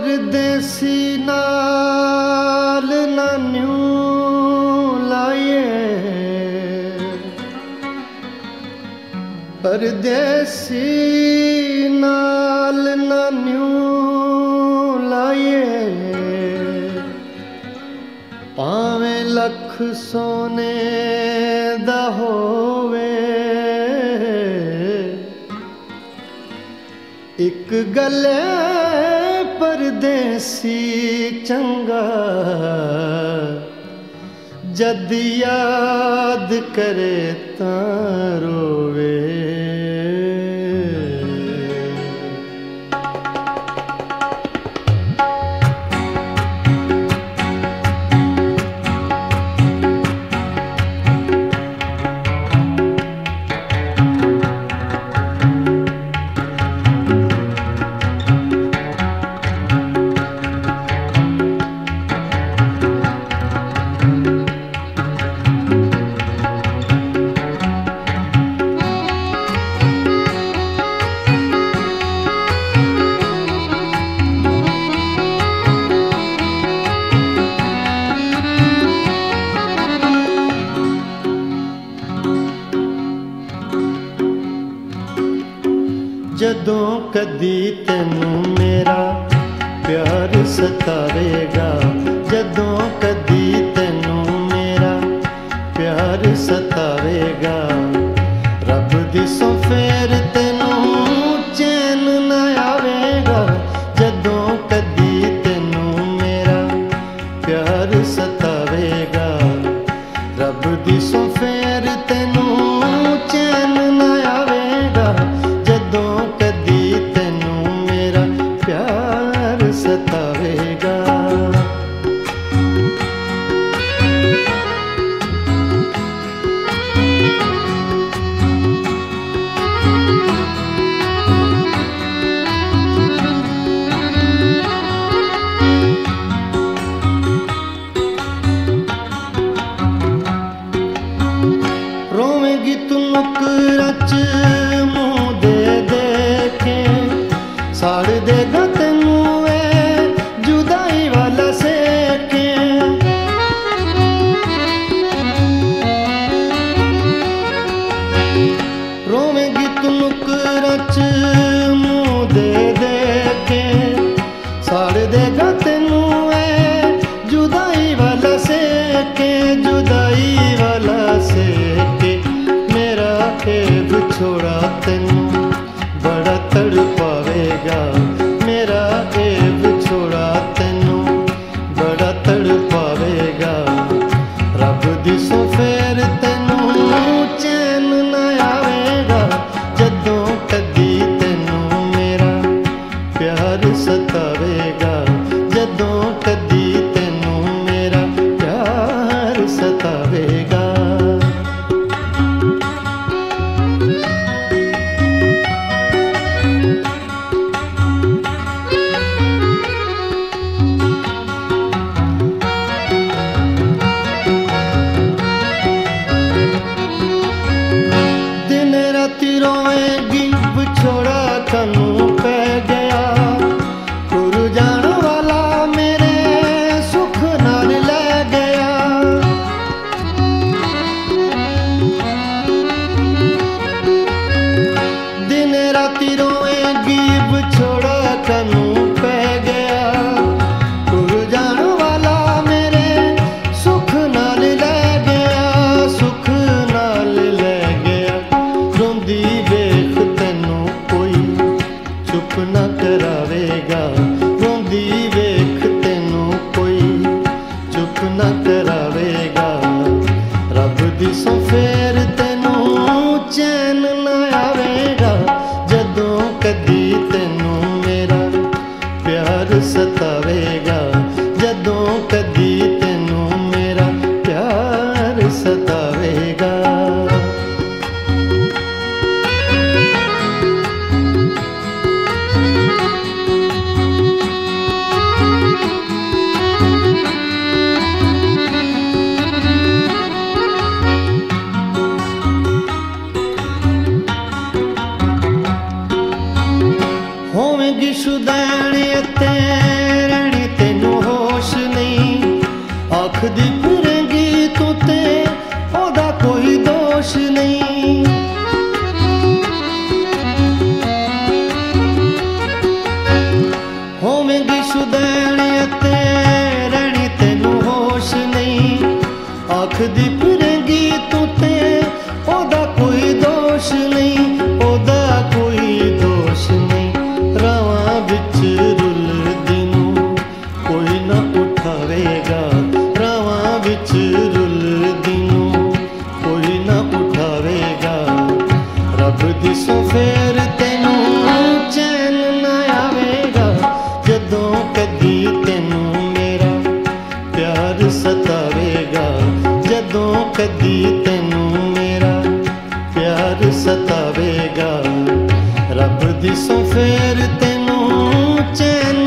परदेसी नाल नान्यू लाए, परदेसी नाल नान्यू लाए, भावें लख सोने दा होवे, एक गले परदेसी चंगा, जद याद करे तां रोवे। जदों कदी तैनू मेरा प्यार सतावेगा, जदों कदी तैनू मेरा प्यार सतावेगा, रब दिसों फेर तैनू चैन न आवेगा। जदों कदी तैनू मेरा प्यार सतावेगा, रब दिसों फेर तैनू चैन न आवेगा। जदों कदी तैनू मेरा प्यार सतावेगा। रोवेंगी तू नुकरा च मुँह दे दे के, साड़ देगा तैनू जुदाई वाला सेके। रोवेंगी तू नुकरा च मुँह दे दे के, साड़ देगा तैनू जुदाई वाला सेके, जुदाई वाला सेके। मेरा छोड़ा तैनू बड़ा तड़पावेगा, मेरा छोड़ा तैनू बड़ा तड़पावेगा। रब दिसों फेर तैनू चैन न आवेगा। जदों कदी तैनू मेरा प्यार सतावेगा, जदों कदी तैनू मेरा प्यार सतावेगा। रोएगी बिछोड़ा कनू पै गया, टुर जान वाला मेरे सुख नाल ले गया। दिन राती रोएगी बिछोड़ा कनू पै गया, टुर जान वाला मेरे सुख नाल ले गया, सुख नाल ले गया। रोंदी वेख तैनू कोई चुप न करावेगा, रोंदी वेख तैनू कोई चुप न करावेगा। रब दिसों फेर तैनू चैन न आवेगा। जदों कदी तैनू मेरा प्यार सतावेगा, जदों कदी तैनू मेरा प्यार सतावेगा। होवेगी शुदैन ते तू ते ओदा कोई दोष नहीं। होवेंगी शुदैण ते रहनी तेनू होश नहीं। आखदी फिरेंगी तू ते ओदा कोई दोष नहीं, ओदा कोई दोष नहीं। रावां विच रुलदी नूं कोई ना उठावेगा, रावां विच रुलदी नूं कोई ना उठावेगा। रब दी सौ फेर तेनू चैन ना आवेगा, जदों कदी तेनू मेरा प्यार सतावेगा, जदों कदी तेनू मेरा प्यार सतावेगा। रब दी सौ फेर तेनू चैन